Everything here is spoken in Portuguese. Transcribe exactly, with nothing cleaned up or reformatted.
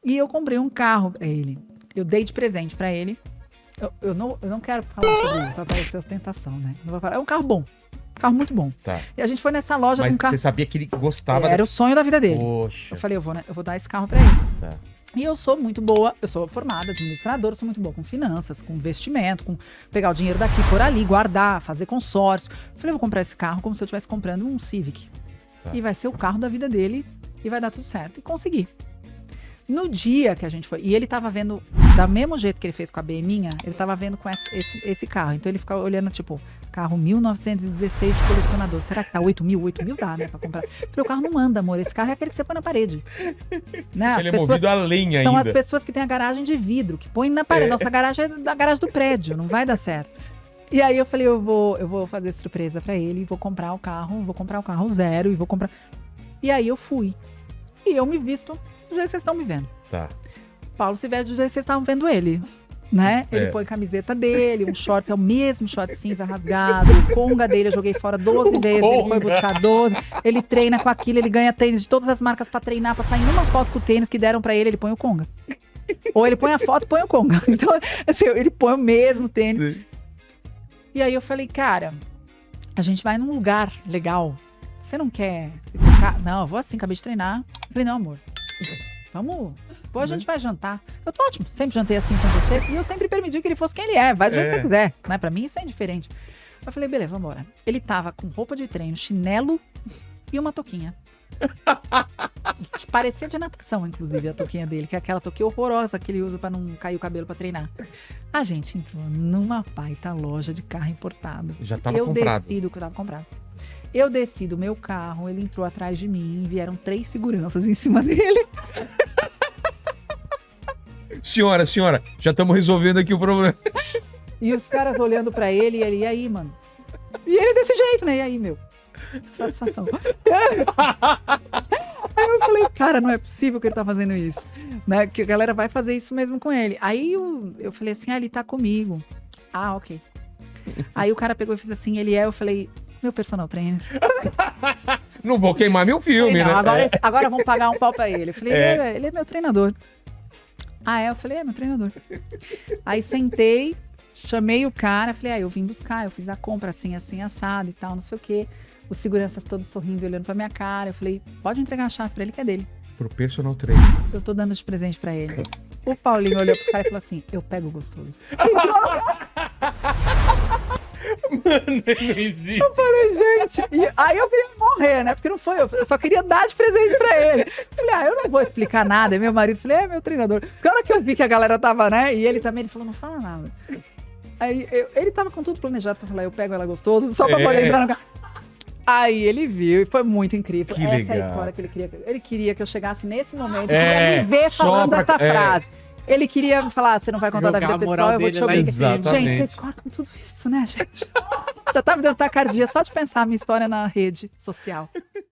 E eu comprei um carro pra ele. Eu dei de presente pra ele. Eu, eu, não, eu não quero falar sobre isso, pra parecer ostentação, né? Não vou falar. É um carro bom. Um carro muito bom. Tá. E a gente foi nessa loja Mas com um carro... você sabia que ele gostava... Era da... o sonho da vida dele. Poxa. Eu falei, eu vou, né, eu vou dar esse carro pra ele. Tá. E eu sou muito boa, eu sou formada, administradora, eu sou muito boa com finanças, com investimento, com pegar o dinheiro daqui, por ali, guardar, fazer consórcio. Eu falei, eu vou comprar esse carro como se eu estivesse comprando um Civic. Tá. E vai ser o carro da vida dele e vai dar tudo certo. E consegui. No dia que a gente foi, e ele tava vendo, da mesmo jeito que ele fez com a Beminha, ele tava vendo com esse, esse, esse carro. Então ele ficava olhando, tipo, carro mil novecentos e dezesseis de colecionador. Será que tá oito mil? oito mil dá, né, pra comprar. Porque o carro não anda, amor. Esse carro é aquele que você põe na parede. Né? As Ele é pessoas, movido a lenha são ainda. as pessoas que têm a garagem de vidro, que põem na parede. É. Nossa garagem é da garagem do prédio, não vai dar certo. E aí eu falei, eu vou, eu vou fazer surpresa pra ele, e vou comprar o carro, vou comprar o carro zero, e vou comprar... E aí eu fui. E eu me visto do jeito que vocês estão me vendo. Tá. Paulo se veste do jeito que vocês estavam vendo ele. Né? Ele É. põe camiseta dele, um shorts, é o mesmo short cinza rasgado, o conga dele eu joguei fora doze vezes, ele foi buscar doze, ele treina com aquilo, ele ganha tênis de todas as marcas pra treinar, pra sair numa foto com o tênis que deram pra ele, ele põe o conga. Ou ele põe a foto e põe o conga. Então, assim, ele põe o mesmo tênis. Sim. E aí eu falei, cara, a gente vai num lugar legal, você não quer ficar... Não, eu vou assim, acabei de treinar. Eu falei, não, amor, vamos... Depois a gente vai jantar. Eu tô ótimo, sempre jantei assim com você. E eu sempre permiti que ele fosse quem ele é. Vai do jeito que É. você quiser. Né? Pra mim isso é indiferente. Eu falei, beleza, vambora. Ele tava com roupa de treino, chinelo e uma touquinha. Parecia de natação, inclusive, a touquinha dele. Que é aquela touquinha horrorosa que ele usa pra não cair o cabelo pra treinar. A gente entrou numa baita loja de carro importado. Já tava eu comprado. desci do que eu tava comprado. Eu desci do meu carro, ele entrou atrás de mim. Vieram três seguranças em cima dele. Senhora, senhora, já estamos resolvendo aqui o problema. E os caras olhando pra ele, e ele, e aí, mano? E ele desse jeito, né? E aí, meu? Satisfação. Aí eu falei, cara, não é possível que ele tá fazendo isso. Né? Que a galera vai fazer isso mesmo com ele. Aí eu, eu falei assim, ah, ele tá comigo. Ah, ok. Aí o cara pegou e fez assim, ele é, eu falei, meu personal trainer. Não vou queimar meu filme, Falei, não, né? agora, É. esse- agora vamos pagar um pau pra ele. Eu falei, É. ele, é, ele é meu treinador. Ah, é? Eu falei, é meu treinador. Aí sentei, chamei o cara, falei, ah, eu vim buscar, eu fiz a compra assim, assim, assado e tal, não sei o quê. Os seguranças todos sorrindo, olhando pra minha cara. Eu falei, pode entregar a chave pra ele, que é dele. Pro personal trainer. Eu tô dando de presente pra ele. O Paulinho olhou pros caras e falou assim, eu pego gostoso. Não existe. Eu falei, gente, e aí eu queria morrer, né? Porque não foi eu, eu só queria dar de presente pra ele. Falei, ah, eu não vou explicar nada. É meu marido, falei, é meu treinador. Porque a hora que eu vi que a galera tava, né? E ele também, ele falou, não fala nada. Aí eu- ele tava com tudo planejado pra falar, eu pego ela gostoso, só pra É. poder entrar no carro. Aí ele viu e foi muito incrível. Que Essa é legal. a história que ele queria. Ele queria que eu chegasse nesse momento, É, queria me ver só falando pra- essa é. frase. Ele queria falar, você não vai contar Jogar da a vida pessoal, moral eu vou te dele lá em obrigar. cima. Exatamente. Gente, vocês cortam tudo isso, né, gente? Já tá me dando tacardia só de pensar a minha história na rede social.